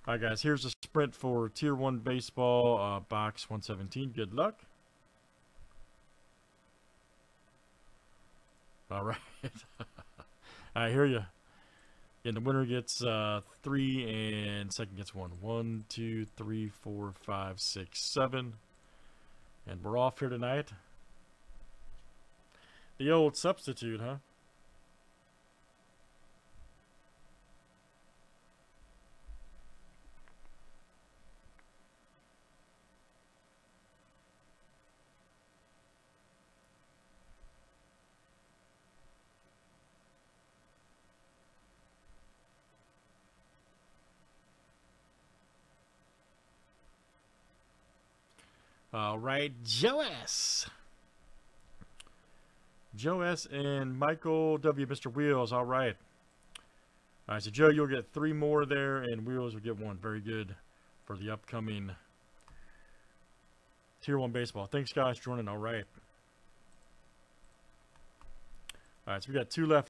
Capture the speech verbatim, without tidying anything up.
All right, guys, here's a sprint for Tier one Baseball, uh, box one seventeen. Good luck. All right. I hear you. And the winner gets uh, three, and second gets one. One, two, three, four, five, six, seven. And we're off here tonight. The old substitute, huh? All right, Joe S. Joe S. and Michael W. Mister Wheels. All right. All right, so Joe, you'll get three more there, and Wheels will get one. Very good for the upcoming Tier one Baseball. Thanks, guys, for joining. All right. All right, so we got two left.